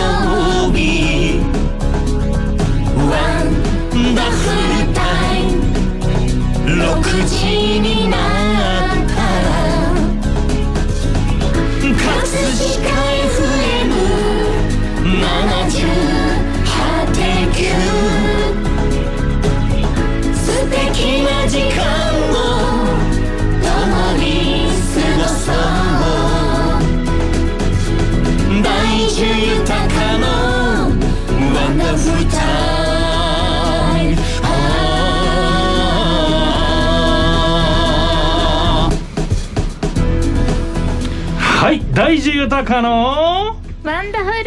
曜日ワンダフルタイム6時になったら葛飾 FM78.9 素敵な時間を共に過ごそう大樹豊のワンダフルタイムはい、大樹豊のワンダフル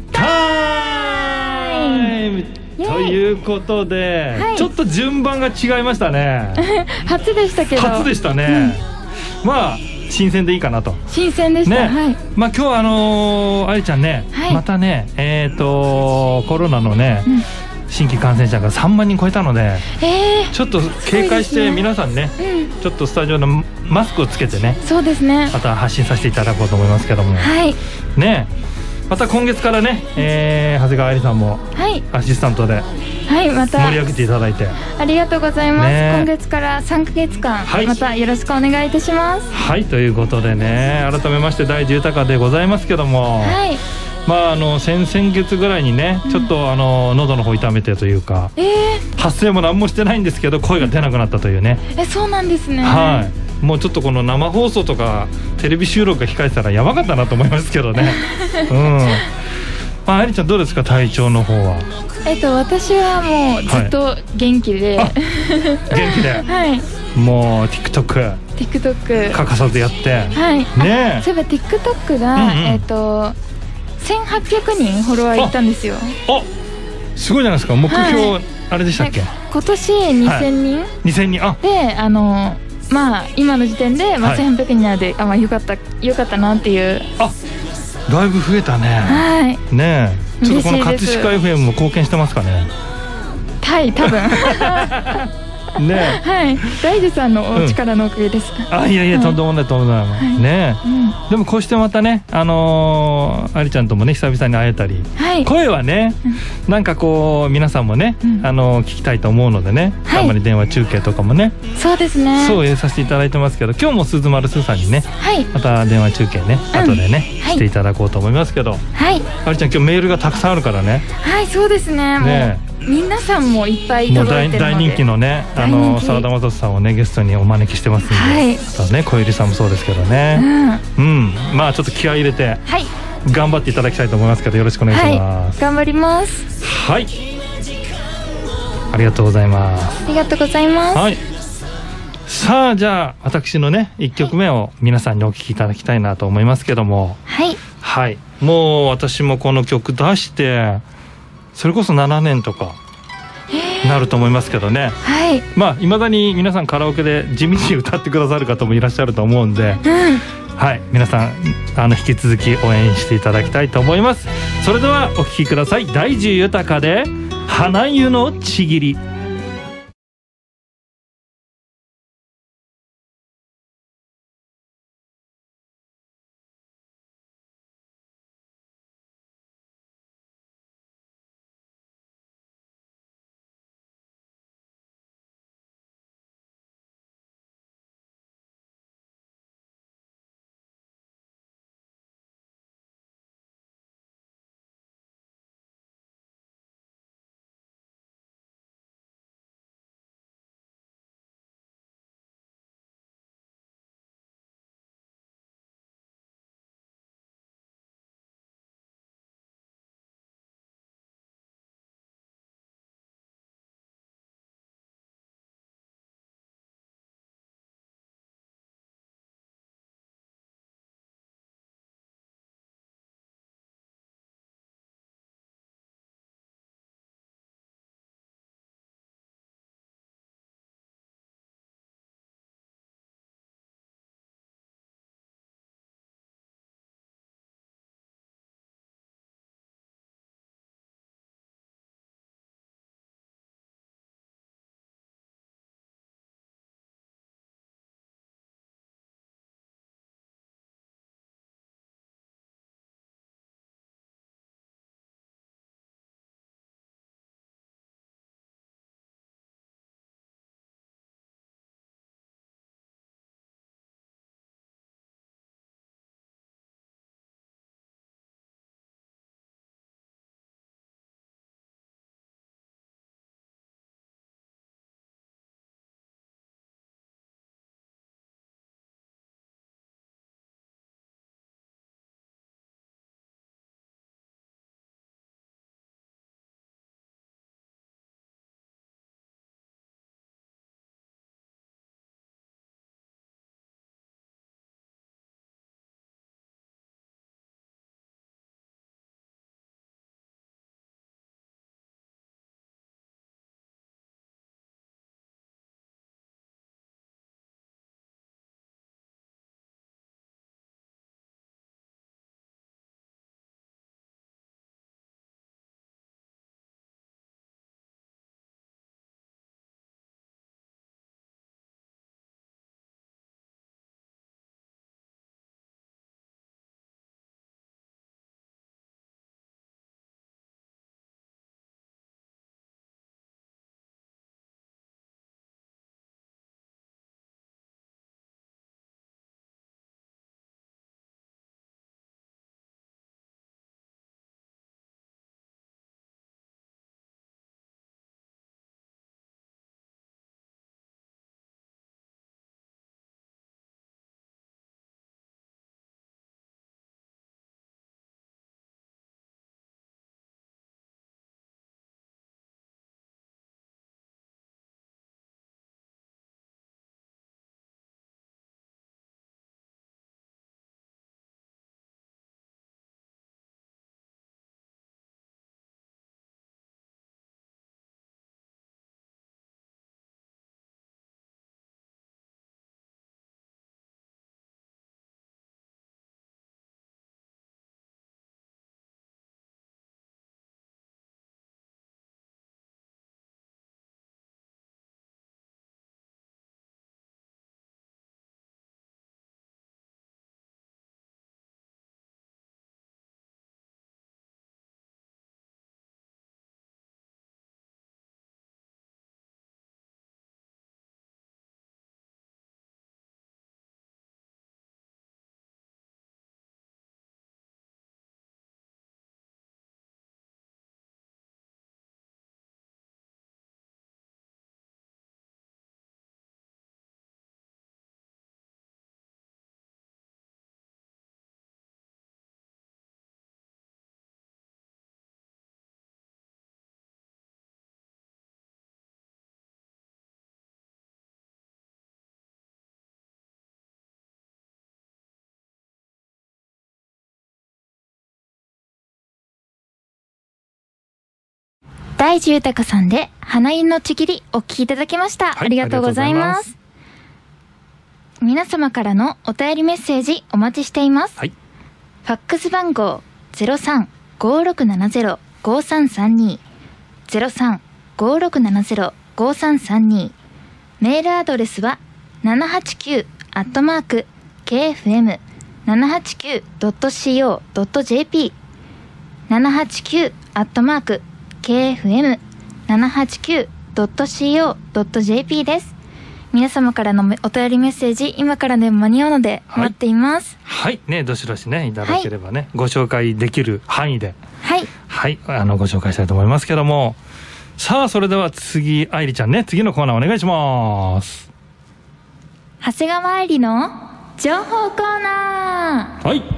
タイムということで、はい、ちょっと順番が違いましたね初でしたけど初でしたね、まあ新鮮でいいかなと。 新鮮でした、はい。 まあ今日愛ちゃんね、はい、またねコロナのね、新規感染者が3万人超えたので、ちょっと警戒して皆さんね、ちょっとスタジオのマスクをつけてね、 そうですね、 また発信させていただこうと思いますけども、 はいね、また今月からね、長谷川愛理さんもアシスタントでまた盛り上げていただいて、 ありがとうございます、今月から3ヶ月間、またよろしくお願いいたします。 はい、ということでね、改めまして大樹豊でございますけども、まあ先々月ぐらいにね、ちょっと喉の方痛めてというか、発声も何もしてないんですけど声が出なくなったというね。 そうなんですね。 はい、もうちょっとこの生放送とかテレビ収録が控えてたらやばかったなと思いますけどねまあ、愛理ちゃんどうですか、体調の方は。 私はもうずっと元気で、 元気で、もう TikTok 欠かさずやって、ね。 そういえば TikTok が、1800人フォロワーいったんですよ。 すごいじゃないですか。目標、あれでしたっけ、 今年2000人、 2000人で、まあ今の時点で、1800人なので、よかったなっていう。 だいぶ増えたね。ねえ、ちょっとこの葛飾 FM も貢献してますかね。 はい、多分ね、 はい、大樹さんのお力のおかげです。 いやいや、とんでもないとんでもないね。でもこうしてまたね、愛理ちゃんともね久々に会えたり、声はね、なんかこう皆さんもね聞きたいと思うのでね、たまに電話中継とかもね、 そうですね、 そうさせていただいてますけど、今日も鈴丸すーさんにね、また電話中継ね後でねしていただこうと思いますけど、愛理ちゃん今日メールがたくさんあるからね。はい、 そうですね。もう皆さんもいっぱい届いてるので、 大人気のね、澤田雅人さんをねゲストにお招きしてますんで、あとね小百合さんもそうですけどね、まあちょっと気合い入れて頑張っていただきたいと思いますけど、よろしくお願いします。 頑張ります。 はい、ありがとうございます。 ありがとうございます。 はい、さあじゃあ私のね1曲目を皆さんにお聴きいただきたいなと思いますけども、もう私もこの曲出してそれこそ7年とかなると思いますけどね、まあいまだに皆さんカラオケで地道に歌ってくださる方もいらっしゃると思うんで、皆さん引き続き応援していただきたいと思います。それではお聴きください。大樹豊で花湯のちぎり。 大地豊さんで花湯のちぎりお聞きいただきました、ありがとうございます。皆様からのお便りメッセージお待ちしています、ファックス番号 03-5670-5332 03-5670-5332 メールアドレスは789@kfm789.co.jp789@kfm789.co.jp です。皆様からのお便りメッセージ今からでも間に合うので待っています。 はいね、どしどしねいただければね、ご紹介できる範囲でご紹介したいと思いますけども、さあそれでは次愛理ちゃんね、次のコーナーお願いします。 長谷川愛理の情報コーナー。はい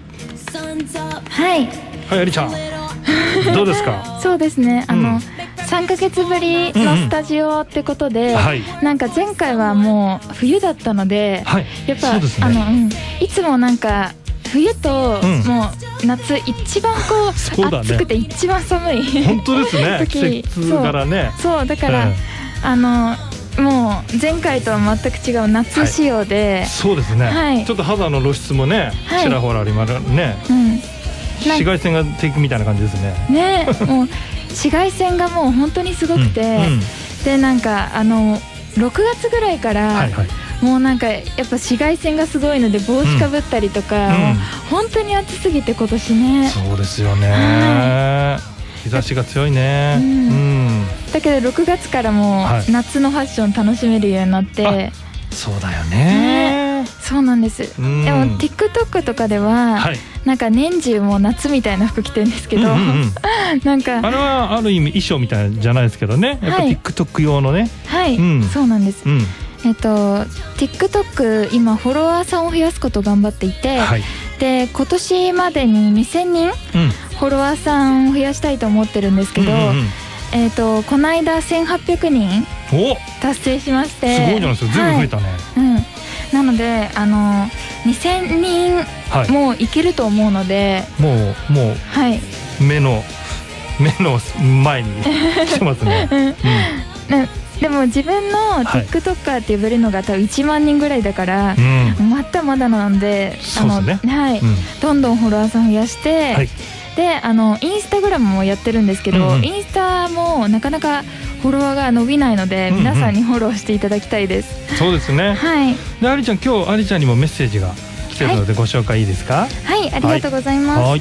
愛理ちゃんどうですか？ そうですね、3ヶ月ぶりのスタジオってことで、なんか前回はもう冬だったので、やっぱいつもなんか冬ともう夏一番こう暑くて一番寒い本当ですね季節柄ね。 そうだからもう前回とは全く違う夏仕様で、 そうですね、ちょっと肌の露出もねちらほらありますね。紫外線が敵みたいな感じですね。 もう紫外線がもう本当にすごくて、でなんか6月ぐらいからもうなんかやっぱ紫外線がすごいので帽子かぶったりとか、本当に暑すぎて今年ね。 そうですよね、日差しが強いね。 だけど6月からもう夏のファッション楽しめるようになって。 そうだよね。 そうなんです。でも TikTok とかではなんか年中もう夏みたいな服着てるんですけど、なんかあれはある意味衣装みたいじゃないですけどね、やっぱ TikTok 用のね。 そうなんです。TikTok 今フォロワーさんを増やすことを頑張っていて、で今年までに2000人フォロワーさんを増やしたいと思ってるんですけど、この間1800人達成しまして。 すごいじゃないですか、全部増えたね。 なので2000人もういけると思うので、 もう目の前に来てますね。 でも自分の TikToker って呼べるのが多分1万人ぐらいだから、まだまだなので、どんどんフォロワーさん増やして、でインスタグラムもやってるんですけど、インスタもなかなかフォロワーが伸びないので、皆さんにフォローしていただきたいです。 そうですね。で愛理ちゃん、今日愛理ちゃんにもメッセージが来てるのでご紹介いいですか？ ありがとうございます。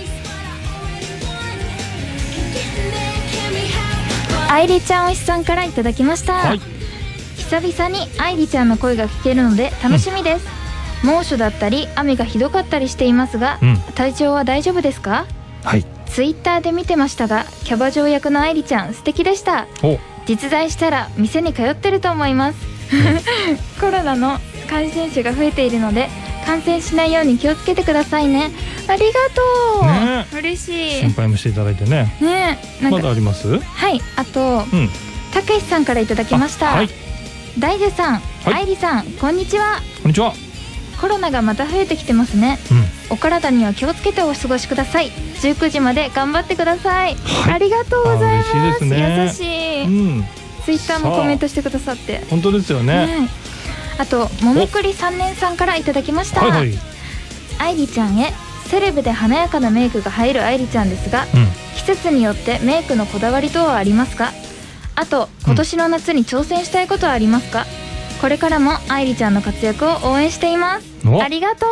愛理ちゃんおしさんからいただきました。久々に愛理ちゃんの声が聞けるので楽しみです。猛暑だったり雨がひどかったりしていますが、体調は大丈夫ですか？ツイッターで見てましたが、キャバ嬢役の愛理ちゃん素敵でした。実在したら店に通ってると思います。コロナの感染者が増えているので感染しないように気をつけてくださいね。ありがとう、嬉しい。 心配もしていただいてね。まだあります？ あとたけしさんからいただきました。大樹さん、愛理さん、こんにちは。 こんにちは。 コロナがまた増えてきてますね。お体には気をつけてお過ごしください。19時まで頑張ってください。ありがとうございます。優しい。ツイッターもコメントしてくださって。 本当ですよね。 あとももくり3年さんからいただきました。愛理ちゃんへ、セレブで華やかなメイクが入る愛理ちゃんですが、季節によってメイクのこだわり等はありますか？あと今年の夏に挑戦したいことはありますか？これからも愛理ちゃんの活躍を応援しています。ありがと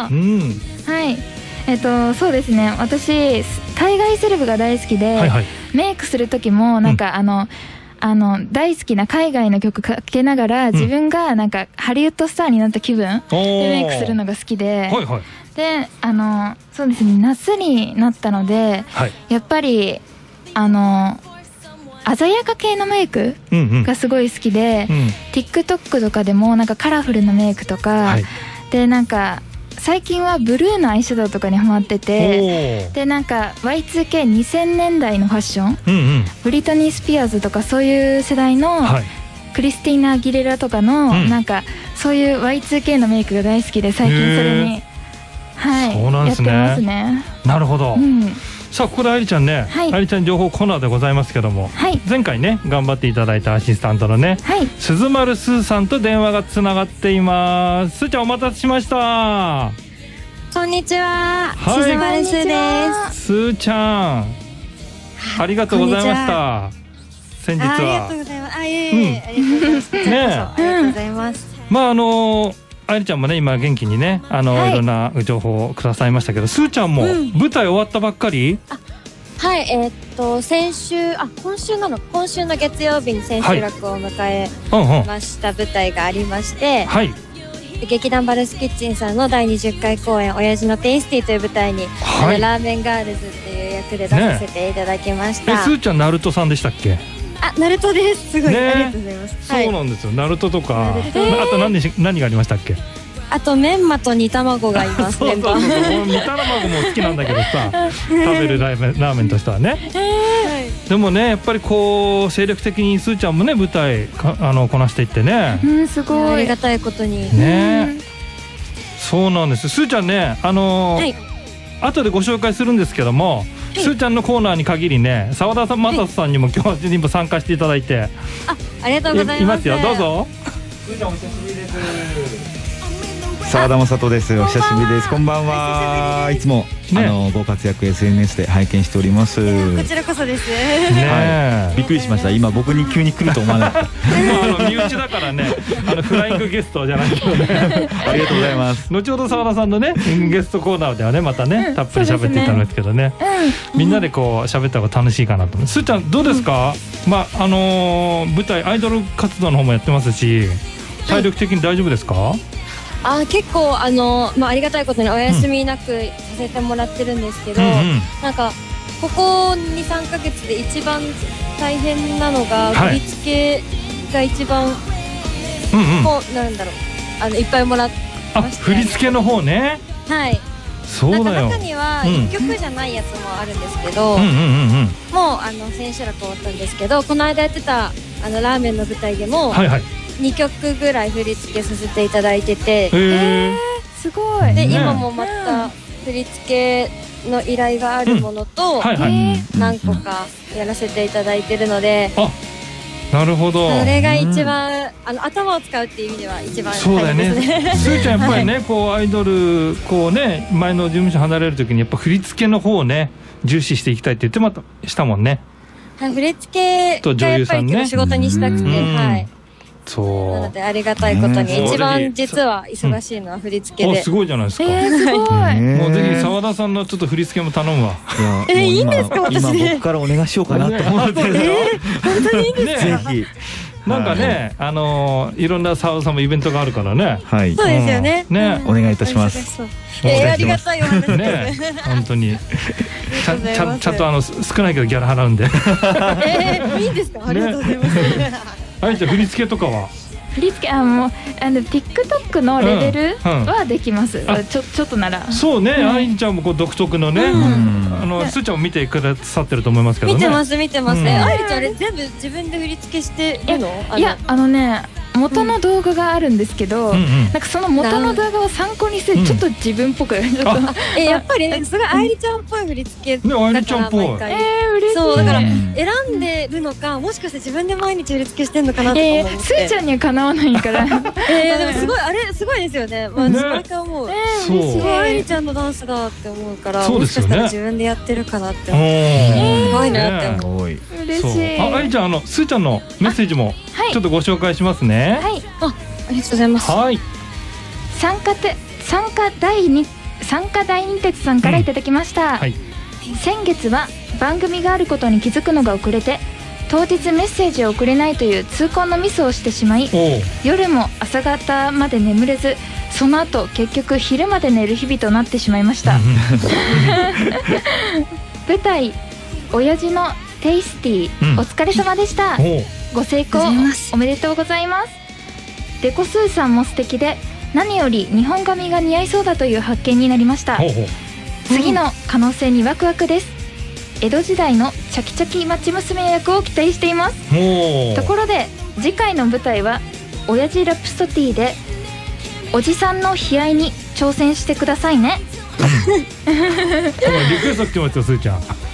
う。そうですね、私海外セレブが大好きで、メイクする時もなんか大好きな海外の曲かけながら、自分がなんかハリウッドスターになった気分でメイクするのが好きで、でそうですね、夏になったので、やっぱり鮮やか系のメイクがすごい好きで、TikTok とかでもなんかカラフルなメイクとか、でなんか最近はブルーのアイシャドウとかにハマってて、でなんか Y2K2000 年代のファッション、ブリトニー・スピアーズとかそういう世代のクリスティーナ・アギレラとかのなんかそういう Y2K のメイクが大好きで、最近それにやってますね。 なるほど。 さあここで愛理ちゃんね、愛理ちゃん情報コーナーでございますけども、前回ね頑張っていただいたアシスタントのね、鈴丸すーさんと電話がつながっています。すーちゃんお待たせしました。 こんにちは、鈴丸すーです。 すーちゃんありがとうございました。先日はありがとうございます。ありがとうございます。 まあ愛理ちゃんもね今元気にねいろんな情報をくださいましたけど、すーちゃんも舞台終わったばっかり？ はい、今週の月曜日に千秋楽を迎えました舞台がありまして、劇団バルスキッチンさんの第20回公演親父のテイスティという舞台に、ラーメンガールズっていう役で出させていただきました。 すーちゃんナルトさんでしたっけ？ ナルトです。すごい、ありがとうございます。 そうなんですよ、ナルトとか、あと何がありましたっけ？ あとメンマと煮卵がいます。 そう煮卵も好きなんだけどさ食べるラーメンとしてはね、でもねやっぱりこう精力的にすーちゃんもね舞台こなしていってね、 すごいありがたいことにね。そうなんです。すーちゃんね後でご紹介するんですけども、すーちゃんのコーナーに限りね澤田さん、マサさんにも今日にも参加していただいて、 ありがとうございます。 いますよ、どうぞ。すーちゃんお久しぶりです。 澤田雅人です。お久しぶりです。こんばんは。いつもご活躍 SNS で拝見しております。 こちらこそです。 びっくりしました。今僕に急に来ると思わなかった。 身内だからね、フライングゲストじゃないけどね。 ありがとうございます。 後ほど澤田さんのねゲストコーナーではねまたねたっぷり喋っていただくけどね、みんなでこう喋った方が楽しいかなと思う。すーちゃんどうですか？まあ舞台アイドル活動の方もやってますし、体力的に大丈夫ですか？ 結構ありがたいことにお休みなくさせてもらってるんですけど、なんかここ 2,3 ヶ月で一番大変なのが振り付けが一番なんだろういっぱいもらってました。 振り付けの方ね。 はい。 そうだよ。 なんか中には1曲じゃないやつもあるんですけど、もう千秋楽終わったんですけど、この間やってたラーメンの舞台でも2曲ぐらい振り付けさせていただいてて、 すごい。 で今もまた振り付けの依頼があるものと何個かやらせていただいてるので、 なるほど。 それが一番頭を使うっていう意味では一番大変ですね。 すーちゃんやっぱりねこうアイドルこうね前の事務所離れる時にやっぱ振り付けの方をね重視していきたいって言ってましたもんね。 振り付けがやっぱり仕事にしたくて、はい。 そうなのでありがたいことに一番実は忙しいのは振り付けで。 すごいじゃないですか。 すごい。 もうぜひ澤田さんのちょっと振り付けも頼むわ。 いいんですか？私今僕からお願いしようかなと思ってる。 本当にいいんですか？ ぜひ。 なんかねいろんな澤田さんもイベントがあるからね。 はい。 そうですよね。 お願いいたします。 ありがたいお話ね。本当にちゃんと少ないけどギャラ払うんで。 いいんですか？ありがとうございます。 はい、じゃあ振り付けとかは？ 振り付けもうTikTok のレベルはできます。ちょっとなら。 そうね、愛ちゃんもこう独特のね、すーちゃんも見てくださってると思いますけどね。 見てます。愛ちゃんあれ全部自分で振り付けしてるの？ いや元の動画があるんですけど、なんかその元の動画を参考にしてちょっと自分っぽくやっぱりねすごい愛理ちゃんっぽい振り付けね、愛理ちゃんっぽい。 嬉しい。 そうだから選んでるのか、もしかして自分で毎日振り付けしてんのかなと思って。 すーちゃんにはかなわないから。 でもすごいあれすごいですよね。毎回思う。すごい愛理ちゃんのダンスだって思うから、もしかしたら自分でやってるかなって思って。すごいなって思う。 嬉しい。 愛ちゃんすーちゃんのメッセージもちょっとご紹介しますね。 はい。 ありがとうございます。 はい。 参加第二鉄さんからいただきました。先月は番組があることに気づくのが遅れて、当日メッセージを送れないという痛恨のミスをしてしまい、夜も朝方まで眠れず、その後結局昼まで寝る日々となってしまいました。舞台親父のテイスティ、お疲れ様でした。ご成功おめでとうございます。デコスーさんも素敵で、何より日本髪が似合いそうだという発見になりました。次の可能性にワクワクです。江戸時代のチャキチャキ町娘役を期待しています。ところで次回の舞台は親父ラプソディでおじさんの悲哀に挑戦してくださいね。 リクエスト来てますよ、すーちゃん。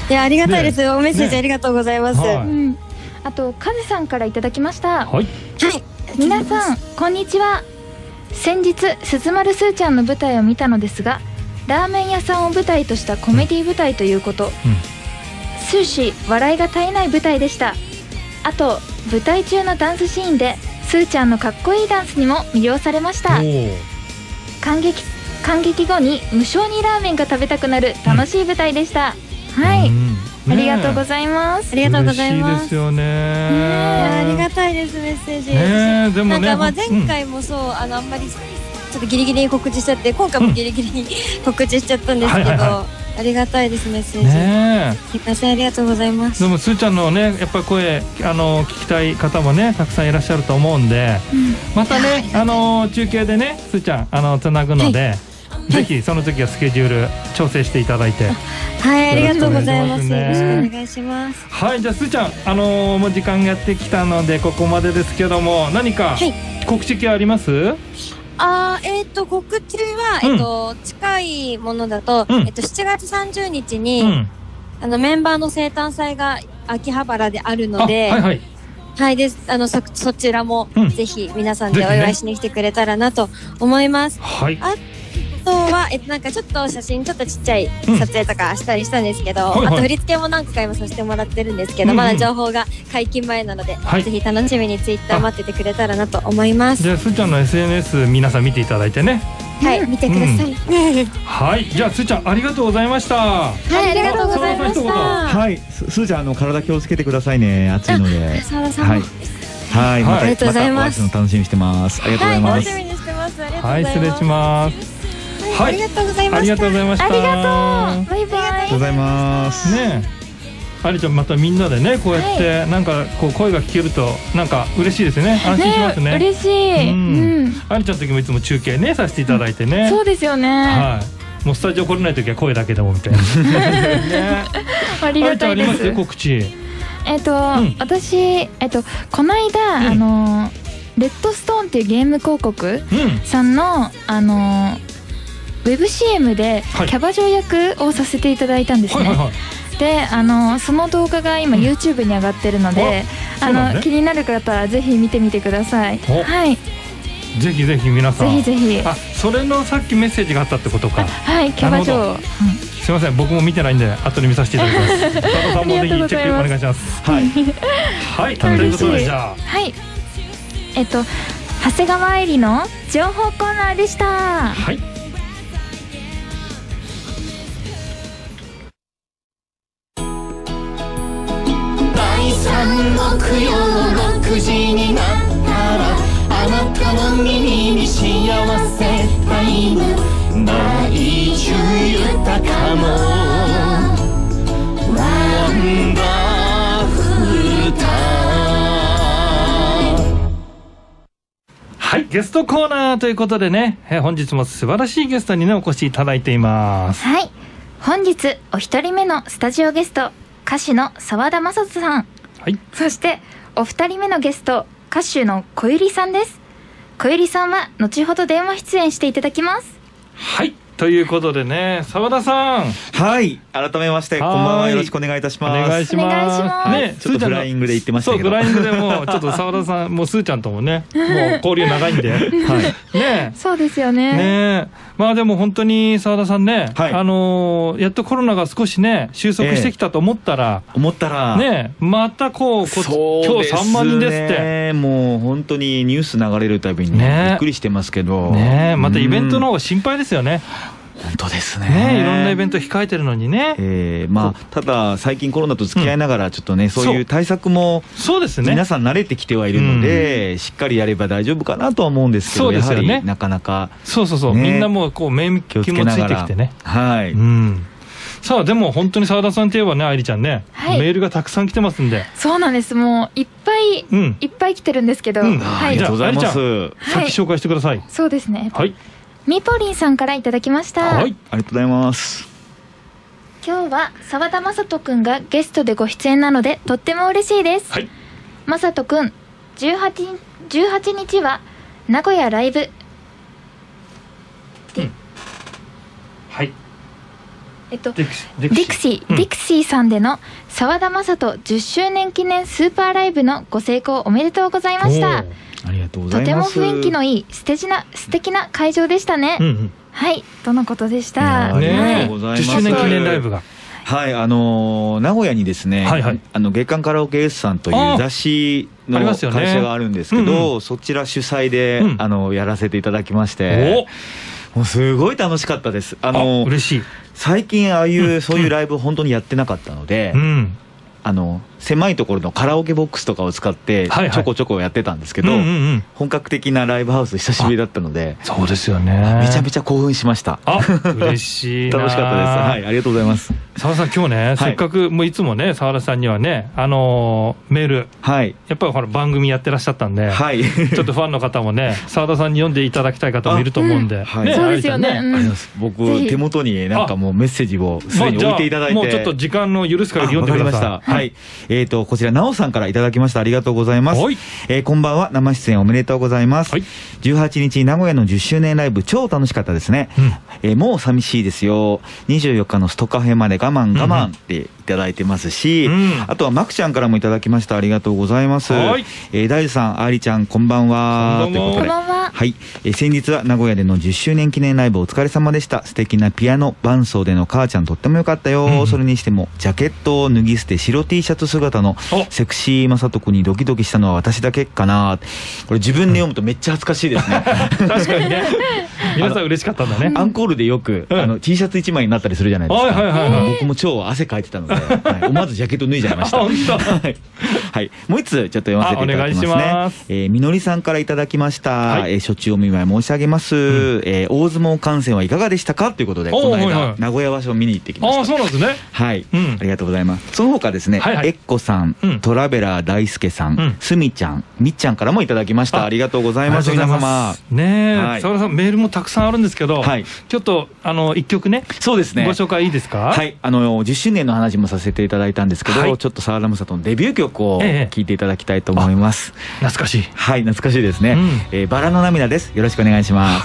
いや、ありがたいです。メッセージありがとうございます。 あとカズさんからいただきました。 はい。 皆さんこんにちは。先日鈴丸すーちゃんの舞台を見たのですが、ラーメン屋さんを舞台としたコメディ舞台ということ、終始笑いが絶えない舞台でした。あと舞台中のダンスシーンですーちゃんのかっこいいダンスにも魅了されました。感激後に無性にラーメンが食べたくなる楽しい舞台でした。はい、ありがとうございます。 ありがとうございます。 嬉しいですよね。 ありがたいです。メッセージ。 でもね、 なんかまあ前回もそう、あんまりちょっとギリギリに告知しちゃって、今回もギリギリに告知しちゃったんですけど、ありがたいです。メッセージ。すいません、ありがとうございます。 でもすーちゃんのね、やっぱり声聞きたい方もねたくさんいらっしゃると思うんで、またね中継でねすーちゃんつなぐので。ぜひその時はスケジュール調整していただいて、 はい、ありがとうございます。よろしくお願いします。 はい、じゃあすーちゃんもう時間やってきたのでここまでですけども、何か告知系あります？ 告知は近いものだと7月30日にメンバーの生誕祭が秋葉原であるので、はいです。そちらもぜひ皆さんでお祝いしに来てくれたらなと思います。 はい。 あとはなんかちょっと写真ちょっとちっちゃい撮影とかしたりしたんですけど、あと振り付けも何回もさせてもらってるんですけど、まだ情報が解禁前なので、ぜひ楽しみにツイッター待っててくれたらなと思います。 じゃあすーちゃんの SNS 皆さん見ていただいてね。 はい、見てください。 はい、じゃあすーちゃんありがとうございました。 はい、ありがとうございました。 はい、すーちゃん体気をつけてくださいね。暑いので。はい、またお会いするの楽しみにしてます。ありがとうございます。 楽しみにしてます。 はい、失礼します。 ありがとうございました。 ありがとうございました。 ありがとう。バイバイ。 ありがとうございます。 ねえ、ありちゃんまたみんなでねこうやってなんかこう声が聞けるとなんか嬉しいですね。安心しますね。 嬉しい。 ありちゃんの時もいつも中継ねさせていただいてね。 そうですよね。 はい。もうスタジオ来れない時は声だけでもみたいな。 ありがたいです。 あります告知。 私この間レッドストーンっていうゲーム広告さんのウェブ CM でキャバ嬢役をさせていただいたんですね。でその動画が今 YouTube に上がってるので、気になる方はぜひ見てみてください。はい、 ぜひぜひ皆さんぜひぜひ。 それのさっきメッセージがあったってことか。 はい、キャバ嬢。 すいません、僕も見てないんで後で見させていただきます。佐藤さんもぜひチェックお願いします。はいはいということで、じゃあはい長谷川愛理の情報コーナーでした。 はい。 第3木曜6時になったらあなたの耳に幸せタイム内中豊かのワンダフルタイム。 はい、ゲストコーナーということでね、本日も素晴らしいゲストにねお越しいただいています。 はい、本日お一人目のスタジオゲスト歌手の澤田雅人さん、 はい、 そしてお二人目のゲスト歌手の小百合さんです。小百合さんは後ほど電話出演していただきます。 はい、ということでね、澤田さん。 はい、改めましてこんばんは、よろしくお願いいたします。 お願いします。 ね、ちょっとフライングで言ってましたけど。 そう、フライングでもちょっと澤田さんもうすーちゃんともねもう交流長いんで、はい、ね、 そうですよね。 ね、まあでも本当に澤田さんね、はい、やっとコロナが少しね収束してきたと思ったらね、また今日3万人ですって。 もう本当にニュース流れるたびにびっくりしてますけどね、またイベントの方が心配ですよね。 本当ですね。 いろんなイベント控えてるのにね。 まあただ最近コロナと付き合いながらちょっとね、そういう対策もそうですね、 皆さん慣れてきてはいるので、しっかりやれば大丈夫かなとは思うんですけど、やはりなかなかみんなもうこう免疫もついてきてね。 はい。 さあでも本当に澤田さんといえばね、愛理ちゃんね、メールがたくさん来てますんで。 そうなんです。もういっぱい来てるんですけど、 ありがとうございます。 先紹介してください。 そうですね。 はい。 みぽりんさんからいただきました。 はい、 ありがとうございます。 今日は澤田雅人くんがゲストでご出演なのでとっても嬉しいです。 はい。 雅人くん、18日は名古屋ライブ、 はい。 ディクシーさんでの澤田雅人10周年記念スーパーライブのご成功おめでとうございました。 ありがとうございます。 とても雰囲気のいい素敵な会場でしたね。はい、とのことでした。 ありがとうございます。 10周年記念ライブが、 はい、名古屋にですね、月刊カラオケ S さんという雑誌の会社があるんですけど、そちら主催でやらせていただきまして、もうすごい楽しかったです。 嬉しい。 最近そういうライブ本当にやってなかったので、狭いところのカラオケボックスとかを使ってちょこちょこやってたんですけど、本格的なライブハウス久しぶりだったので、 そうですよね、 めちゃめちゃ興奮しました。 嬉しいな。 楽しかったです。はい、ありがとうございます。 澤田さん、今日ね、せっかくもういつもね澤田さんにはねメール、やっぱりほら番組やってらっしゃったんで、ちょっとファンの方もね澤田さんに読んでいただきたい方もいると思うんで、 そうですよね。 僕手元になんかもうメッセージをすでに置いていただいて、 もうちょっと時間の許すから読んでください。 はい、こちらなおさんからいただきました。ありがとうございます。こんばんは。生出演おめでとうございます。18日名古屋の10周年ライブ超楽しかったですね。もう寂しいですよ。24日のストカフェまで我慢っていただいてますし、あとはマクちゃんからもいただきました。ありがとうございます。大地さん、ありちゃん、こんばんは。ということで、はい、先日は名古屋での10周年記念ライブお疲れ様でした。素敵なピアノ伴奏での母ちゃんとってもよかったよ。それにしてもジャケットを脱ぎ捨て白 T シャツ姿のセクシー正人君にドキドキしたのは私だけかな。これ自分で読むとめっちゃ恥ずかしいですね。 確かにね。皆さん嬉しかったんだね。 アンコールでよくT シャツ1枚になったりするじゃないですか。僕も超汗かいてたので、思わずジャケット脱いじゃいました。はい、もう一つちょっと読ませていただきますね。みのりさんからいただきました。初中お見舞い申し上げます。大相撲観戦はいかがでしたかということで、この間名古屋場所を見に行ってきました。 そうなんですね。 はい、ありがとうございます。その他ですね、えっこさん、トラベラー大輔さん、すみちゃん、みっちゃんからもいただきました。ありがとうございます。皆様ねえ、澤田さんメールもたくさんあるんですけど、ちょっと一曲ね、 そうですね、 ご紹介いいですか。 はい、10周年の話もさせていただいたんですけど、ちょっと澤田雅人のデビュー曲を聴いていただきたいと思います。 懐かしい。 はい、懐かしいですね。バラの涙です。よろしくお願いします。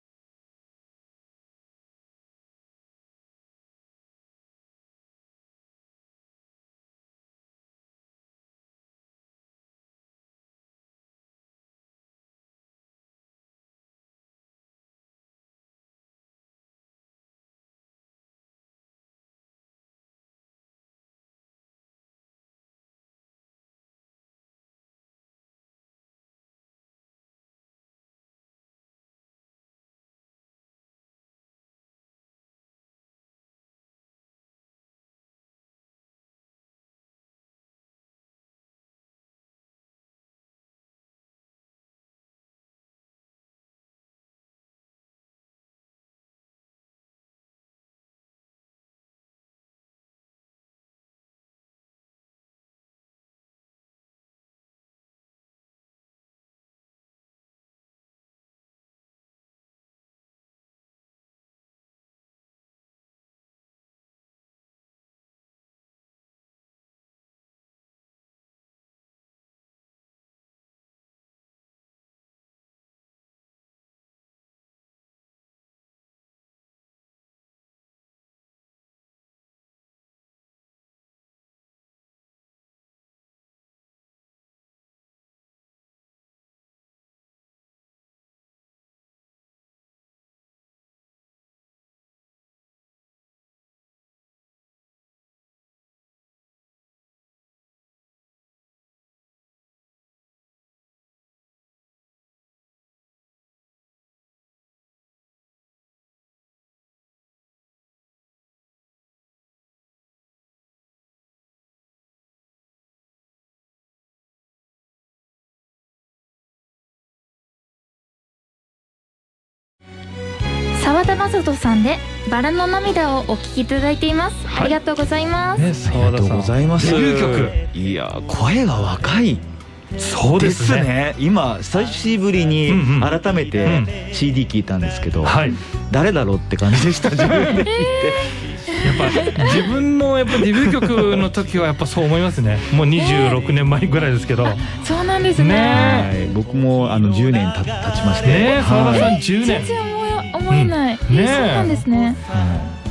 澤田雅人さんでバラの涙をお聴きいただいています。ありがとうございます。 ありがとうございます。 デビュー曲、 いや声が若い。 そうですね。 今久しぶりに改めて CD 聴いたんですけど、誰だろうって感じでした。自分で聴いて。 やっぱ自分のやっぱデビュー曲の時はやっぱそう思いますね。もう26年前ぐらいですけど。 そうなんですね。 僕も10年経ちまして。 澤田さん10年。 全然思えない。そうなんですね。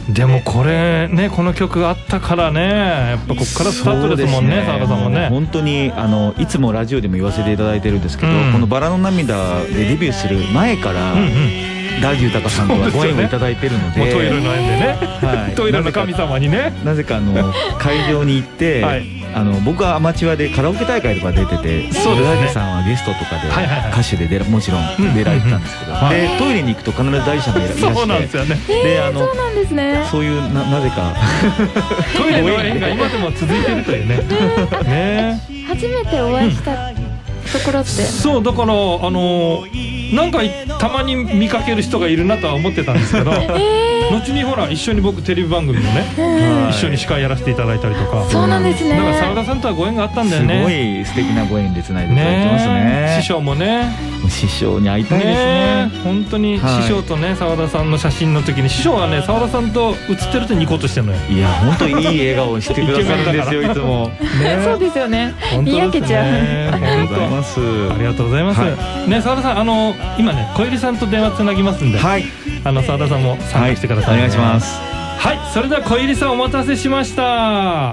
でもこれね、この曲があったからね、やっぱここからスタートですもんね、澤田さんもね。 本当にいつもラジオでも言わせていただいてるんですけど、このバラの涙でデビューする前からダディ豊さんとはご縁をいただいてるので、 トイレの縁でね、トイレの神様にね、 なぜか会場に行って僕はアマチュアでカラオケ大会とか出てて、ダディさんはゲストとかで歌手でもちろん出られてたんですけど、でトイレに行くと必ずダディさんがいらして、 そうなんですよね。 そうなんですね。 そういうなぜかトイレの縁が今でも続いてるというね。 初めてお会いしたところって、 そうだからなんかたまに見かける人がいるなとは思ってたんですけど、後にほら一緒に僕テレビ番組もね、一緒に司会やらせていただいたりとか。 そうなんですね。 だから澤田さんとはご縁があったんだよね。 すごい素敵なご縁でつないでいただいてますね。 師匠もね、 師匠に会いたいですね。 本当に師匠とね、澤田さんの写真の時に師匠はね、澤田さんと写ってるとニコッとしてるのよ。 いや本当にいい笑顔をしてくださるんですよ、いつも。 そうですよね。にやけちゃう。 ありがとうございます。ありがとうございます。ね、澤田さん今ね小百合さんと電話つなぎますんで、澤田さんも参加してください。 お願いします。 はい、それでは小百合さんお待たせしました。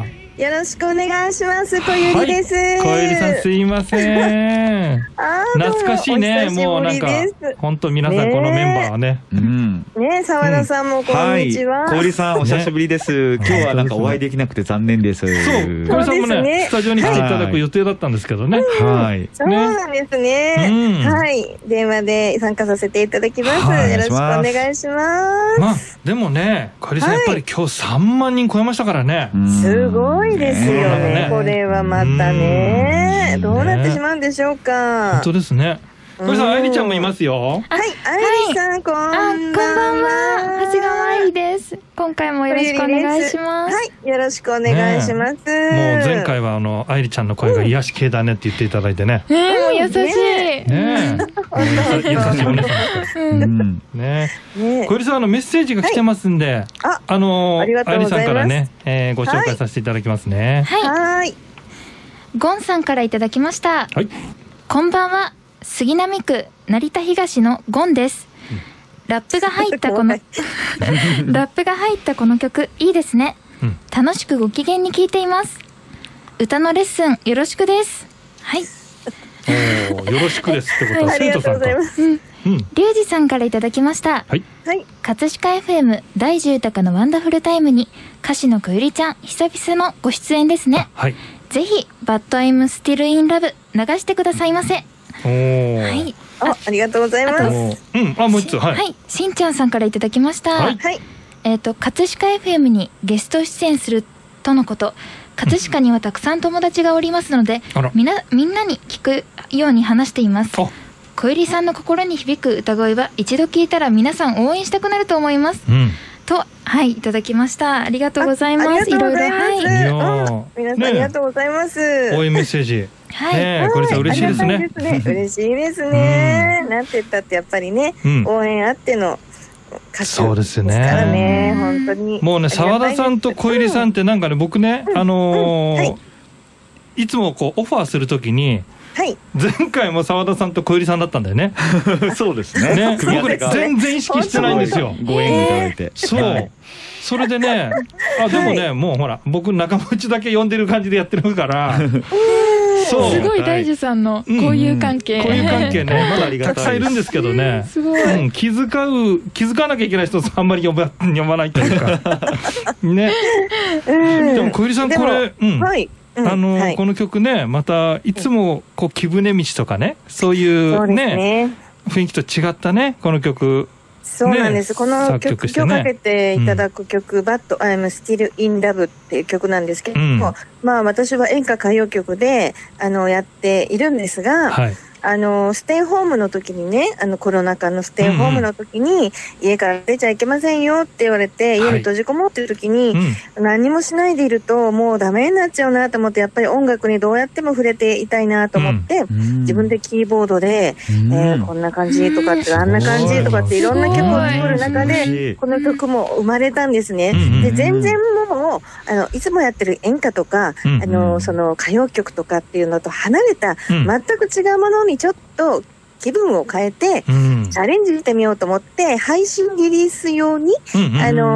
よろしくお願いします。小百合です。 小百合さんすいません。懐かしいね。もうなんか本当皆さんこのメンバーはね。 ね、澤田さんもこんにちは。 小百合さんお久しぶりです。今日はなんかお会いできなくて残念です。 そう、小百合さんもねスタジオに来ていただく予定だったんですけどね。 はい。そうなんですね。はい。電話で参加させていただきます。よろしくお願いします。 まあでもね、小百合さんやっぱり今日3万人超えましたからね。 すごいですよね。これはまたね、どうなってしまうんでしょうか。 本当ですね。小百合さん、愛理ちゃんもいますよ。 はい、愛理さん、こんばんは。 長谷川愛理です。今回もよろしくお願いします。 はい、よろしくお願いします。もう前回は愛理ちゃんの声が癒し系だねって言っていただいてね。 もう優しい。 ね、優しいお姉さんです。ね、小百合さんメッセージが来てますんで、愛理さんからねご紹介させていただきますね。 はい。 ゴンさんからいただきました。はい。こんばんは。杉並区成田東のゴンです。ラップが入ったこのラップが入ったこの曲いいですね。楽しくご機嫌に聴いています。歌のレッスンよろしくです。はい。 よろしくですってことは生徒さんか。 リュウジさんからいただきました。はい。葛飾 FM 大地豊のワンダフルタイムに歌手の小百合ちゃん久々のご出演ですね。はい。ぜひバッドアイムスティルインラブ流してくださいませ。 はい。ありがとうございます。 もう一つ、はい。 しんちゃんさんからいただきました。はい。葛飾 FM にゲスト出演するとのこと。葛飾にはたくさん友達がおりますので、みんなに聞くように話しています。小百合さんの心に響く歌声は一度聞いたら皆さん応援したくなると思います。と、はい、いただきました。ありがとうございます。いろいろ、はい。 皆さんありがとうございます。 応援メッセージ。はい。小百合さん嬉しいですね。 嬉しいですね。なんて言ったってやっぱりね、応援あっての歌手ですからね。本当に。 もうね、澤田さんと小百合さんってなんかね、僕ね、いつもこうオファーするときに。前回も澤田さんと小百合さんだったんだよね。 そうですね。 僕全然意識してないんですよ。 ご縁いただいて。 そう。それでね、でもね、もうほら、僕仲間内だけ呼んでる感じでやってるから。 そう。すごい大樹さんの交友関係。 交友関係ね、まだたくさんいるんですけどね。すごい。気づかなきゃいけない人あんまり呼ばないというか。ね。でも小百合さんこれ、はい。この曲ね、またいつもこう貴船道とかね、そういうね雰囲気と違ったねこの曲。 そうなんです。この曲今日かけていただく曲「But I'm Still in Love」っていう曲なんですけども、まあ私は演歌歌謡曲でやっているんですが。ステイホームの時にね、コロナ禍のステイホームの時に、家から出ちゃいけませんよって言われて、家に閉じこもってる時に、何もしないでいると、もうダメになっちゃうなと思って、やっぱり音楽にどうやっても触れていたいなと思って、自分でキーボードで、こんな感じとかって、あんな感じとかっていろんな曲を作る中で、この曲も生まれたんですね。で、全然もう、いつもやってる演歌とか、その歌謡曲とかっていうのと離れた、全く違うものにちょっと気分を変えてチャレンジしてみようと思って配信リリース用に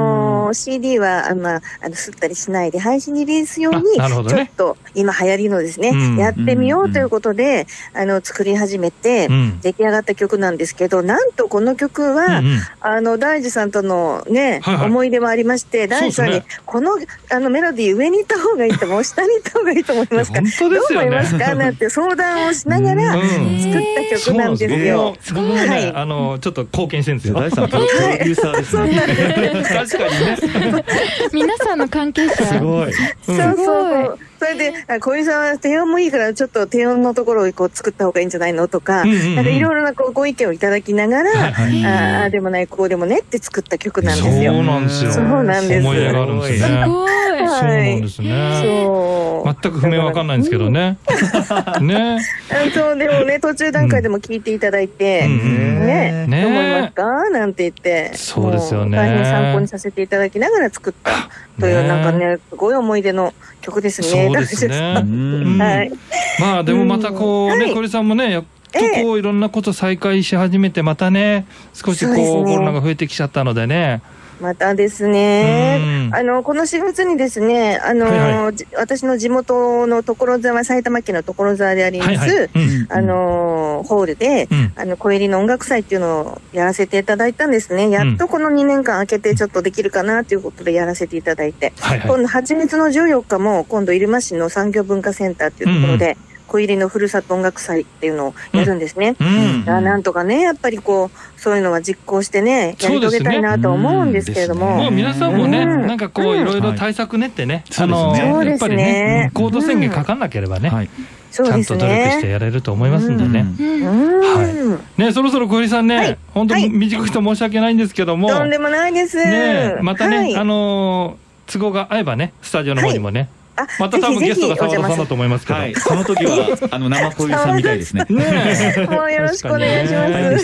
CD は吸ったりしないで配信リリース用にちょっと今流行りのですね、やってみようということで作り始めて出来上がった曲なんですけど、なんとこの曲は大地さんとのね思い出もありまして、大地さんにこのメロディー上に行った方がいいとも下に行った方がいいと思いますか、どう思いますかなんて相談をしながら作った曲なんですよ。 すごいね、ちょっと貢献してるんですよ。 大地さんプロデューサーですね。 確かにね。 皆さんの関係者。 すごい。 そうそう。それで小井さんは低音もいいからちょっと低音のところをこう作った方がいいんじゃないのとか、なんかいろいろなご意見をいただきながら、あでもないこうでもねって作った曲なんですよ。 そうなんですよ。 そうなんです。 思い出があるんですね。 すごい。 そうなんですね。そう。全く譜面わかんないんですけどね。ね。 そうでもね途中段階でも聞いていただいて、ねどう思いますかなんて言って、 そうですよね。 大変参考にさせていただきながら作ったというなんかねすごい思い出の曲ですね。 そうですね。はい。まあでもまたこうね、小井さんもねやっとこういろんなこと再開し始めてまたね少しこうコロナが増えてきちゃったのでね。 またですね、この4月にですね、私の地元の所沢、埼玉県の所沢であります、ホールで、小入りの音楽祭っていうのをやらせていただいたんですね。やっとこの2年間空けてちょっとできるかなということでやらせていただいて、今度8月の14日も今度入間市の産業文化センターっていうところで、小入りのふるさと音楽祭っていうのをやるんですね。なんとかねやっぱりこうそういうのは実行してねやり遂げたいなと思うんですけれども、 もう皆さんもねなんかこういろいろ対策練ってね、やっぱりね行動宣言かかんなければねちゃんと努力してやれると思いますんでね。ね、そろそろ小入さんね本当に短くて申し訳ないんですけども、 とんでもないです。 またね都合が合えばねスタジオの方にもねまた多分ゲストが澤田さんだと思いますけど、 その時は生小百合さんみたいですね。 もうよろしくお願いします。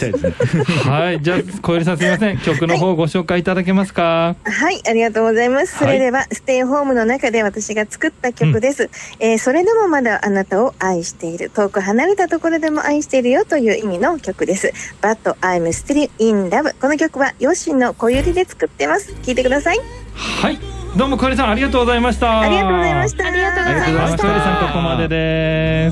はい、じゃあ小百合さんすみません、曲の方ご紹介いただけますか。 はい、ありがとうございます。それではステイホームの中で私が作った曲です。それでもまだあなたを愛している、遠く離れたところでも愛しているよという意味の曲です。But I'm Still in Love。この曲は吉野小百合で作ってます。聴いてください。 はい。どうも小百合さんありがとうございました。 ありがとうございました。 ありがとうございました。 小百合さんここまでです。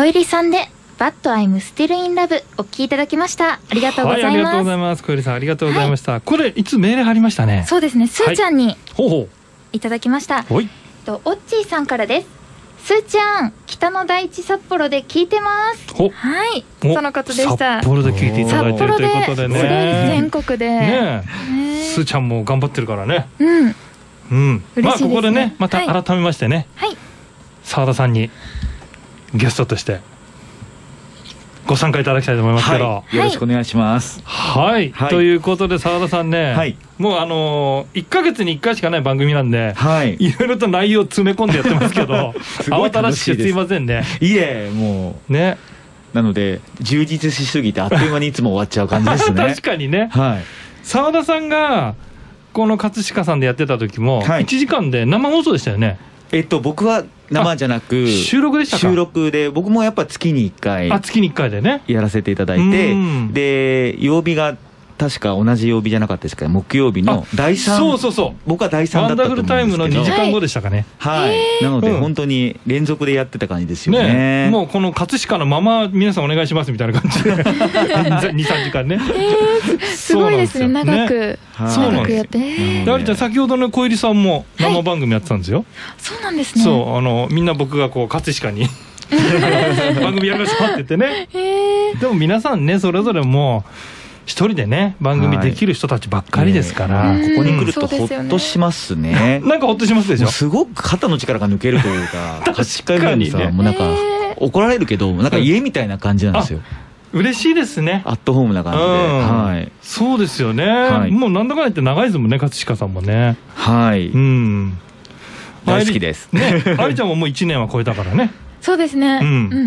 小入さんでBut I'm Still in Love お聴きいただきました。ありがとうございます。 はい、ありがとうございます。小入さんありがとうございました。これいつメール貼りましたね。 そうですね、すーちゃんにいただきました。オッチーさんからです。すーちゃん、北の大地札幌で聞いてます。はい、そのことでした。 札幌で聞いていただいてるということでね。 すごい全国で。ね、 すーちゃんも頑張ってるからね。 まあここでね、また改めましてね、澤田さんにゲストとしてご参加いただきたいと思いますけど、 よろしくお願いします。 はい、ということで澤田さんね、もう1ヶ月に1回しかない番組なんで、いろいろと内容を詰め込んでやってますけど、慌ただしくてすいませんね。 いえ、もうね、なので充実しすぎてあっという間にいつも終わっちゃう感じですね。 確かにね。澤田さんがこの葛飾さんでやってた時も1時間で生放送でしたよね。 僕は生じゃなく収録でしたか。 収録で、僕もやっぱ月に1回月に1回でねやらせていただいて、で曜日が確か同じ曜日じゃなかったですかね、木曜日の第3、そう僕は第3だったと思うんですけど、ワンダフルタイムの2時間後でしたかね。なので本当に連続でやってた感じですよね。 もうこの葛飾のまま皆さんお願いしますみたいな感じで2、3時間ね。 すごいですね、長くやって。 ありちゃん、先ほどの小入さんも生番組やってたんですよ。 そうなんですね。 そう、みんな僕がこう葛飾に番組やりましょうって言ってね。でも皆さんね、それぞれもう一人でね番組できる人たちばっかりですから、 ここに来るとほっとしますね。 なんかほっとしますでしょ。 すごく肩の力が抜けるというか、確かにさ、もうなんか怒られるけど、なんか家みたいな感じなんですよ。 嬉しいですね。 アットホームな感じで。 そうですよね。もうなんだかんだ言って長いですもんね、葛飾さんもね。 大好きです。 ありちゃんももう1年は超えたからね。 そうですね。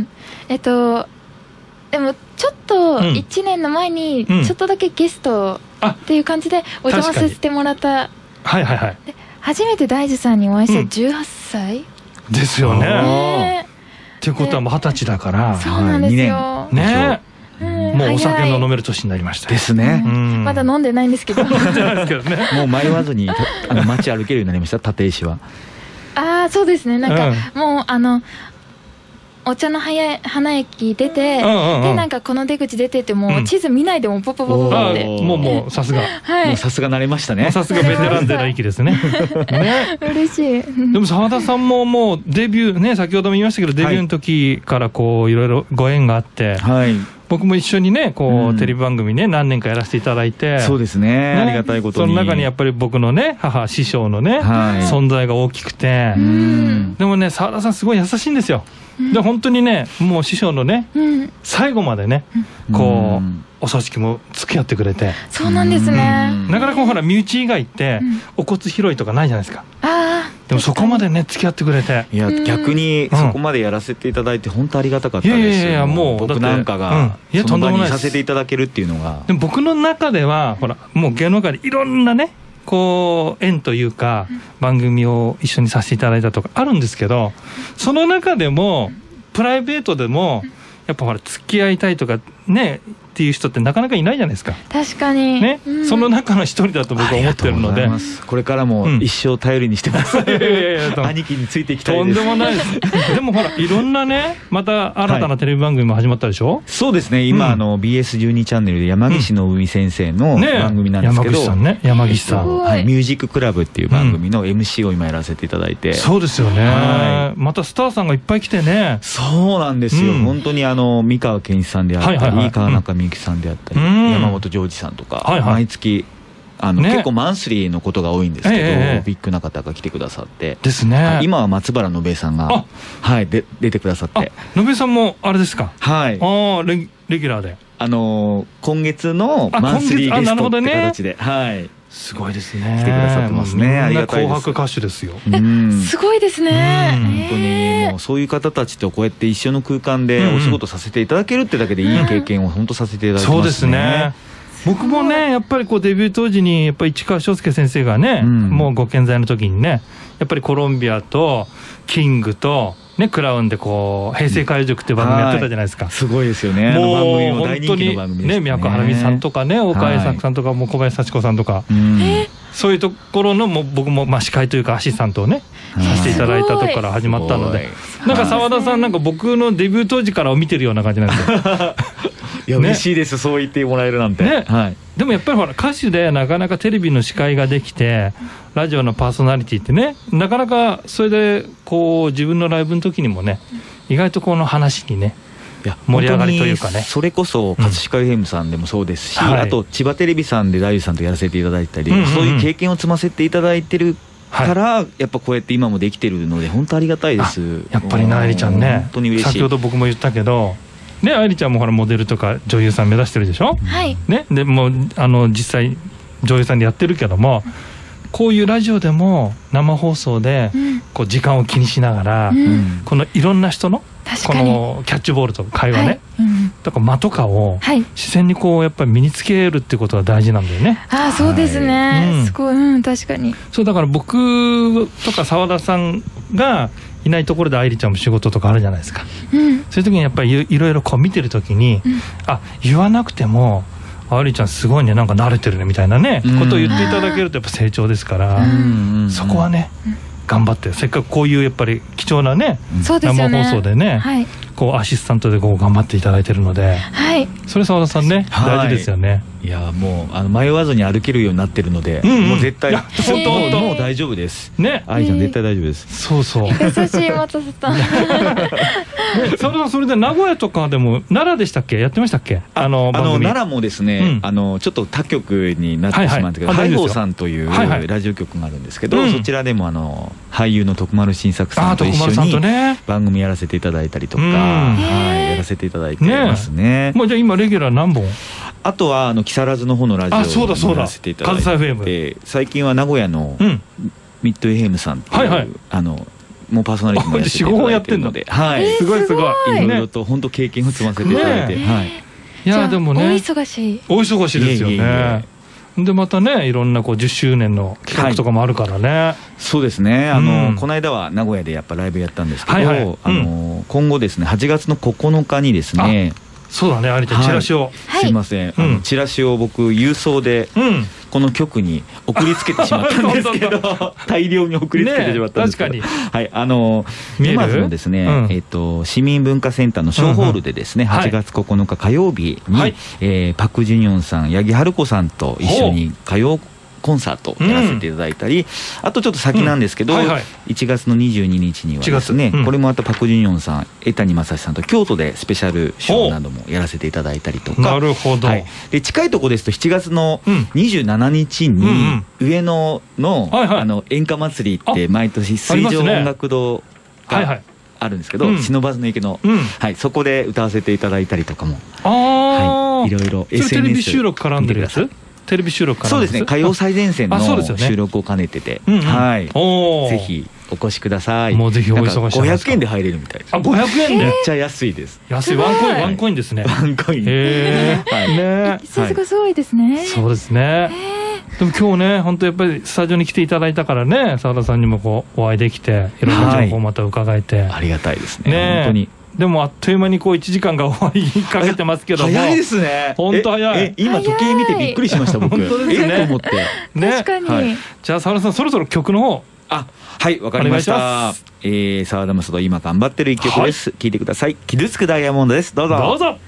でもちょっと1年の前にちょっとだけゲストっていう感じでお邪魔させてもらった。初めて大樹さんにお会いした18歳ですよね。ってことはもう20歳だから。 そうなんですよね。もうお酒の飲める年になりましたですね。 まだ飲んでないんですけど、もう迷わずに街歩けるようになりました。立石は。 そうですね。なんかもうお茶の花駅出て、でなんかこの出口出てってもう地図見ないでもポポポポって、 もうさすが、 もうさすが慣れましたね。 さすがベテランでの域ですね。 嬉しい。 でも澤田さんももうデビューね、先ほども言いましたけどデビューの時からこういろいろご縁があって、僕も一緒にねこうテレビ番組ね何年かやらせていただいて、 そうですね、ありがたいことにその中にやっぱり僕のね母師匠のね存在が大きくて、でもね澤田さんすごい優しいんですよ。で本当にねもう師匠のね最後までねこうお葬式も付き合ってくれて。 そうなんですね。 なかなかほら身内以外ってお骨拾いとかないじゃないですか。でもそこまでね付き合ってくれて、 いや逆にそこまでやらせていただいて本当ありがたかったですよ。いやもう僕なんかがその場にさせていただけるっていうのが。 でも僕の中ではほらもう芸能界でいろんなねこう縁というか番組を一緒にさせていただいたとかあるんですけど、その中でもプライベートでもやっぱほら付き合いたいとかねっていう人ってなかなかいないじゃないですか。 確かにね、その中の一人だと僕は思ってるので、 これからも一生頼りにしてます。兄貴についていきたいです。 とんでもないです。でもほらいろんなねまた新たなテレビ番組も始まったでしょ。 そうですね、今BS12 チャンネルで山岸の海先生の番組なんですけど、 山岸さんミュージッククラブっていう番組の MC を今やらせていただいて。 そうですよね。またスターさんがいっぱい来てね。 そうなんですよ。本当に三河健一さんであったり川中美幸さんであったり山本譲二さんとか毎月結構マンスリーのことが多いんですけど、ビッグな方が来てくださってですね。 今は松原信江さんが出てくださって。 信江さんもあれですか。レギュラーで今月のマンスリーゲストって形で。 すごいですね。 来てくださってますね。ありがたいです。 紅白歌手ですよ。 すごいですね。 本当にもうそういう方たちとこうやって一緒の空間でお仕事させていただけるってだけでいい経験を本当させていただきますね。そうですね。 僕もねやっぱりこうデビュー当時にやっぱり市川翔介先生がねもうご健在の時にねやっぱりコロンビアとキングとね、クラウンでこう平成歌謡塾っていう番組やってたじゃないですか。 すごいですよね。 もう本当にね、宮古晴美さんとかね、岡江作さんとか、もう小林幸子さんとか、そういうところのもう僕も司会というかアシスタントをねさせていただいたところから始まったので、なんか澤田さんなんか僕のデビュー当時からを見てるような感じなんですよ。 いや嬉しいです、そう言ってもらえるなんて。 でもやっぱりほら歌手でなかなかテレビの司会ができてラジオのパーソナリティってね、なかなかそれでこう自分のライブの時にもね、意外とこの話にね盛り上がりというかね、 それこそ葛飾 FM さんでもそうですし、あと千葉テレビさんで大地さんとやらせていただいたり、そういう経験を積ませていただいてるからやっぱこうやって今もできてるので本当ありがたいです。 やっぱりね、愛理ちゃんね、 本当に嬉しい。 先ほど僕も言ったけどね、愛理ちゃんもほらモデルとか女優さん目指してるでしょ。ね、でもう実際女優さんでやってるけども、こういうラジオでも生放送でこう時間を気にしながら、このいろんな人のこのキャッチボールと会話ね、だから間とかを自然にこうやっぱり身につけるっていうことが大事なんだよね。 そうですね、すごい、確かに。 そうだから僕とか澤田さんがいないところで愛理ちゃんも仕事とかあるじゃないですか。そういう時にやっぱりいろいろこう見てる時に、言わなくても愛理ちゃんすごいね、なんか慣れてるねみたいなね、ことを言っていただけるとやっぱ成長ですから、そこはね頑張って、せっかくこういうやっぱり貴重なね生放送でね、こうアシスタントでこう頑張っていただいてるので、それ澤田さんね大事ですよね。 いやもう迷わずに歩けるようになってるので、もう絶対もう大丈夫ですね。愛ちゃん絶対大丈夫です。 そうそう、 優しい松瀬さん。 澤田さん、それで名古屋とかでも奈良でしたっけ、やってましたっけ。 奈良もですね、ちょっと他局になってしまうんですけど、ハイボーさんというラジオ局があるんですけど、そちらでも俳優の徳丸新作さんと一緒に番組やらせていただいたりとか、やらせていただいてますね。 もうじゃあ今レギュラー何本？ あとは木更津の方のラジオをやらせていただいて、最近は名古屋のミッド FM さんっていうもうパーソナリティもやらせていただいてるので、 すごいすごい、 いろいろと本当経験を積ませていただいて、いやでもね、 お忙しい、 お忙しいですよね。でまたね、いろんなこう10周年の企画とかもあるからね。 そうですね、この間は名古屋でやっぱライブやったんですけど、今後ですね8月の9日にですね、 そうだね、有田チラシを、 すいません、チラシを僕郵送でこの局に送りつけてしまったんですけど、大量に送りつけてしまったんですけど、沼津のですね、市民文化センターのショーホールでですね、8月9日火曜日にパク・ジュニョンさん、八木春子さんと一緒に歌謡コンサートやらせていただいたり、あとちょっと先なんですけど、1月の22日にはですね、これもまたパク・ジュニョンさん、江谷正史さんと京都でスペシャルショーなどもやらせていただいたりとか、 なるほど、 で近いとこですと7月の27日に上野の演歌祭りって毎年水上音楽堂があるんですけど、不忍池の、そこで歌わせていただいたりとかも、いろいろ SNS テレビ収録絡んでるやつ、テレビ収録から、 そうですね、歌謡最前線の収録を兼ねてて、ぜひお越しください。 もうぜひお忙しい。 500円で入れるみたいです。 500円で、 めっちゃ安いです。 安い、ワンコインですね。 ワンコイン。 さすがすごいですね。 そうですね。でも今日ね、本当やっぱりスタジオに来ていただいたからね、澤田さんにもこうお会いできて、いろんな情報をまた伺えて、 ありがたいですね、本当に。 でもあっという間にこう1時間が終わりかけてますけども、 早いですね。 本当早い。 今時計見てびっくりしました僕。 本当ですね。 と思って。 確かに。 じゃあ澤田さん、そろそろ曲の方。 はい、わかりました。澤田雅人今頑張ってる一曲です。聴いてください。傷つくダイヤモンドです。どうぞ。 どうぞ。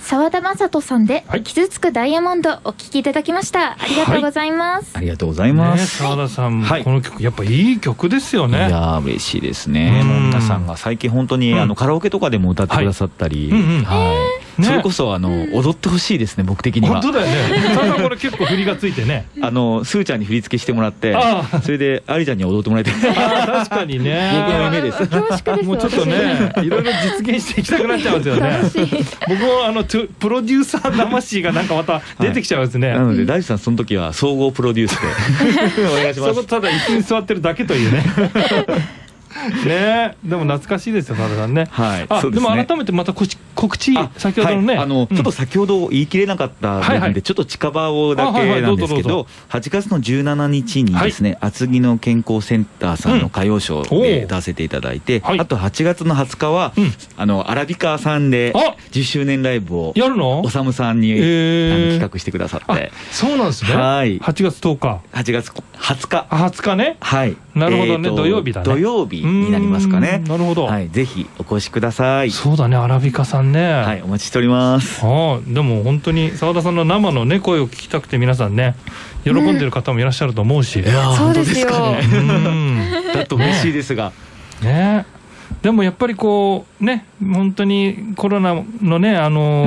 澤田雅人さんで傷つくダイヤモンドお聴きいただきました。ありがとうございます。 ありがとうございます。 澤田さん、この曲やっぱいい曲ですよね。 いや嬉しいですね。皆さんが最近本当にカラオケとかでも歌ってくださったり、それこそ踊ってほしいですね、僕的には。 本当だよね。澤田これ結構振りがついてね。 スーちゃんに振り付けしてもらって、それでアリちゃんに踊ってもらいたい。 確かにね。 僕の夢です。 もうちょっとね、いろいろ実現していきたくなっちゃうんですよね。僕もプロデューサー魂がなんかまた出てきちゃうんですね。 なので大地さんその時は総合プロデュースでお願いします。 そこただ椅子に座ってるだけというね。ね、でも懐かしいですよ、澤田さんね。でも改めてまた告知、先ほどのね、 ちょっと先ほど言い切れなかった部分でちょっと近場をだけなんですけど、8月の17日にですね、厚木の健康センターさんの歌謡ショーで出せていただいて、あと8月の20日はアラビカさんで10周年ライブをやるの？ おさむさんに企画してくださって。 そうなんですね。8月10日。 8月20日。 20日ね。 はい。 なるほどね、土曜日だね。 土曜日になりますかね。 なるほど。 はい、ぜひお越しください。 そうだね、アラビカさんね。 はい、お待ちしております。 でも本当に澤田さんの生のね声を聞きたくて皆さんね喜んでる方もいらっしゃると思うし。 そうですよ。 だと嬉しいですが。 ね。でもやっぱりこうね、本当にコロナのね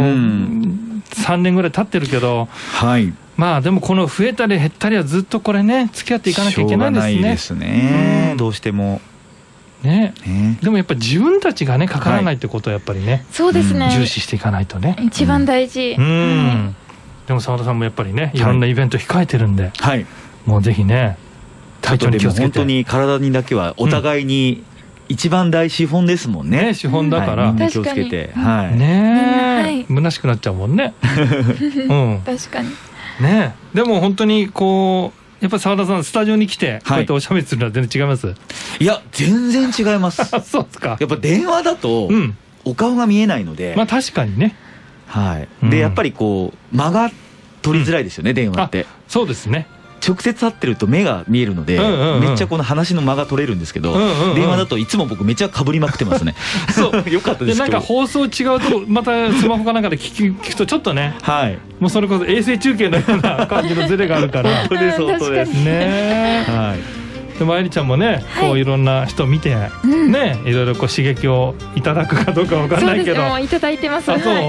3年ぐらい経ってるけど。はい。まあでもこの増えたり減ったりはずっとこれね付き合っていかなきゃいけないですね。しょうがないですね。どうしても。 ね、でもやっぱり自分たちがねかからないってことはやっぱりね、 そうですね、 重視していかないとね、 一番大事。 でも澤田さんもやっぱりねいろんなイベント控えてるんで、もうぜひね体調に気をつけて。 本当に体にだけはお互いに一番大資本ですもんね。 資本だから気をつけて。 ね、虚しくなっちゃうもんね。 確かに。 ね、でも本当にこうやっぱり澤田さんスタジオに来てこうやっておしゃべりするのは全然違います？ いや全然違います。 そうですか。 やっぱ電話だとお顔が見えないので、 まあ確かにね。 はい。でやっぱりこう間が取りづらいですよね、電話って。そうですね。直接会ってると目が見えるのでめっちゃこの話の間が取れるんですけど、電話だといつも僕めっちゃかぶりまくってますね。そうよかったです。なんか放送違うとまたスマホかなんかで聞くとちょっとね、もうそれこそ衛星中継のような感じのズレがあるから。本当です本当ですね。はい。でも愛理ちゃんもね、こういろんな人見てね、いろいろこう刺激をいただくかどうかわかんないけど。 いただいてます。 あ、そう。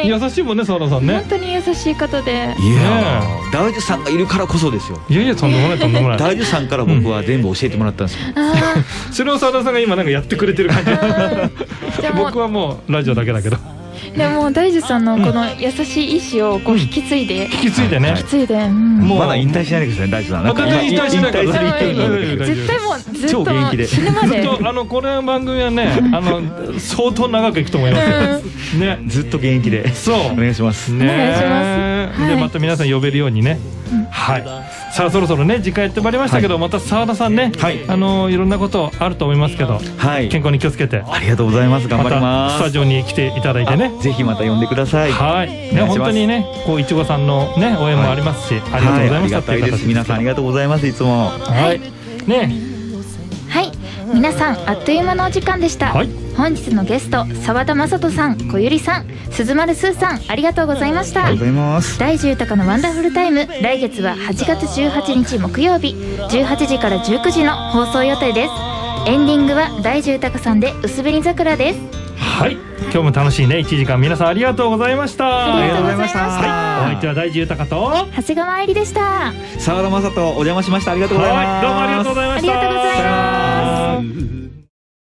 優しいもんね、澤田さんね。 本当に優しい方で。 いや、大樹さんがいるからこそですよ。 いやいや、とんでもないとんでもない。 大樹さんから僕は全部教えてもらったんですよ。 それを澤田さんが今なんかやってくれてる感じ。僕はもうラジオだけだけど。 でも大樹さんのこの優しい意志をこう引き継いで、 もうまだ引退しないでください、大樹さん。 まだ引退しないから。 絶対もうずっと超元気で死ぬまで。 この番組はね、相当長くいくと思いますよ。ね、 ずっと現役で。そう、お願いします。 お願いします。 でまた皆さん呼べるようにね。はい。さあそろそろね時間やってまいりましたけど、また澤田さんね、いろんなことあると思いますけど、健康に気をつけて。 ありがとうございます。頑張ります。 スタジオに来ていただいてね。 ぜひまた呼んでください。 はい。ね、本当にね、こういちごさんのね応援もありますし、ありがとうございました。 ありがたいです。皆さんありがとうございます。いつも。 はい。ね。 はい。皆さんあっという間のお時間でした。本日のゲスト澤田雅人さん、小百合さん、鈴丸すーさん、ありがとうございました。 ありがとうございます。 大樹豊のワンダフルタイム、来月は8月18日木曜日18時から19時の放送予定です。エンディングは大樹豊さんで薄紅桜です。 はい、今日も楽しいね1時間皆さんありがとうございました。 ありがとうございました。 お相手は大樹豊と長谷川愛理でした。 澤田雅人お邪魔しました。ありがとうございます。 どうもありがとうございました。 ありがとうございます。